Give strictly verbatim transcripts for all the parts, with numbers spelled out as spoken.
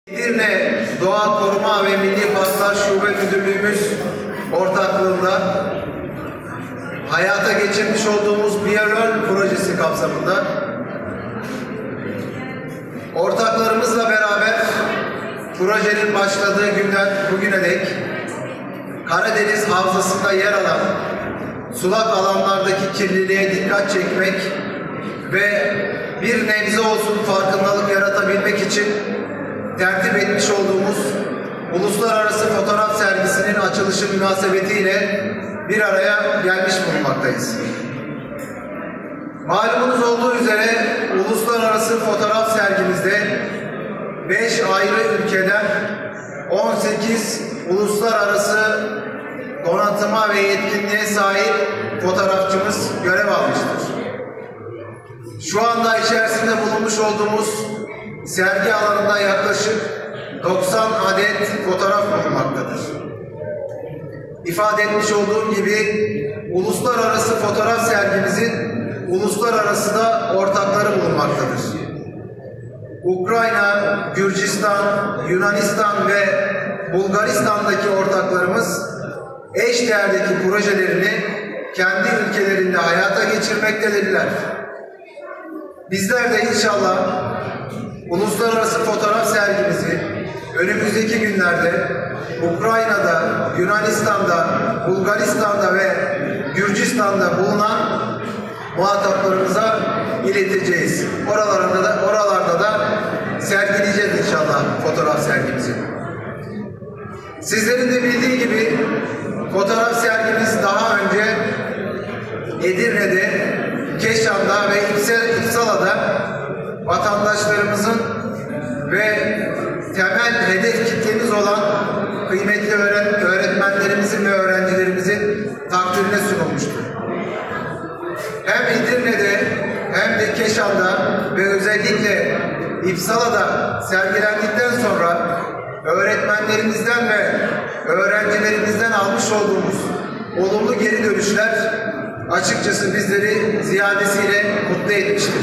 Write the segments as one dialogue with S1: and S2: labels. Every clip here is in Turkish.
S1: Edirne Doğa Koruma ve Milli Parklar Şube Müdürlüğümüz ortaklığında hayata geçirmiş olduğumuz Biyolol projesi kapsamında ortaklarımızla beraber projenin başladığı günden bugüne dek Karadeniz Havzası'nda yer alan sulak alanlardaki kirliliğe dikkat çekmek ve bir nebze olsun farkındalık yaratabilmek için tertip etmiş olduğumuz Uluslararası Fotoğraf Sergisi'nin açılışı münasebetiyle bir araya gelmiş bulunmaktayız. Malumunuz olduğu üzere Uluslararası Fotoğraf Sergimizde beş ayrı ülkeden on sekiz uluslararası donatıma ve yetkinliğe sahip fotoğrafçımız görev almıştır. Şu anda içerisinde bulunmuş olduğumuz sergi alanında yaklaşık doksan adet fotoğraf bulunmaktadır. İfade etmiş olduğum gibi uluslararası fotoğraf sergimizin uluslararası da ortakları bulunmaktadır. Ukrayna, Gürcistan, Yunanistan ve Bulgaristan'daki ortaklarımız eşdeğerdeki projelerini kendi ülkelerinde hayata geçirmektedirler. Bizler de inşallah uluslararası fotoğraf sergimizi önümüzdeki günlerde Ukrayna'da, Yunanistan'da, Bulgaristan'da ve Gürcistan'da bulunan muhataplarımıza ileteceğiz. Oralarda da, oralarda da sergileyeceğiz inşallah fotoğraf sergimizi. Sizlerin de bildiği gibi fotoğraf sergimiz daha önce Edirne'de, Keşan'da ve İpsala'da vatandaşlarımızın ve temel hedef kitlemiz olan kıymetli öğretmenlerimizin ve öğrencilerimizin takdirine sunulmuştur. Hem Edirne'de hem de Keşan'da ve özellikle İpsala'da sergilendikten sonra öğretmenlerimizden ve öğrencilerimizden almış olduğumuz olumlu geri dönüşler açıkçası bizleri ziyadesiyle mutlu etmiştir.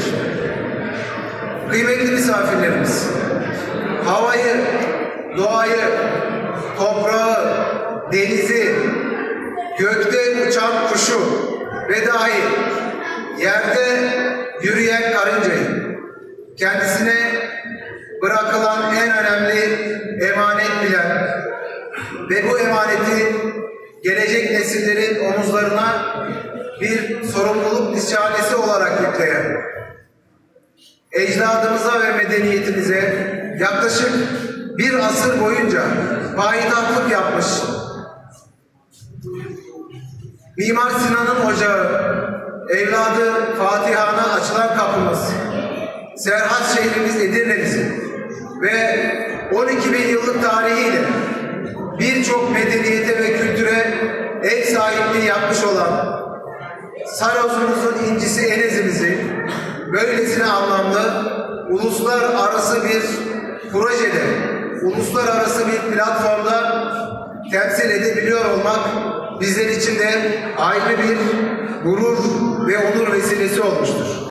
S1: Kıymetli misafirlerimiz, havayı, doğayı, toprağı, denizi, gökte uçan kuşu ve dahi yerde yürüyen karıncayı, kendisine bırakılan en önemli emanet bilen ve bu emaneti gelecek nesillerin omuzlarına bir sorumluluk nişanesi olarak yükleyen, ecdadımıza ve medeniyetimize yaklaşık bir asır boyunca payitahtlık yapmış Mimar Sinan'ın ocağı, evladı Fatihan'a açılan kapımız, Serhat şehrimiz Edirne'mizin ve on iki bin yıllık tarihiyle birçok medeniyete ve kültüre ev sahipliği yapmış olan Sarayozumuzun incisi Enezimizi böylesine anlamlı uluslararası bir projede, uluslararası bir platformda temsil edebiliyor olmak bizler için de ayrı bir gurur ve onur vesilesi olmuştur.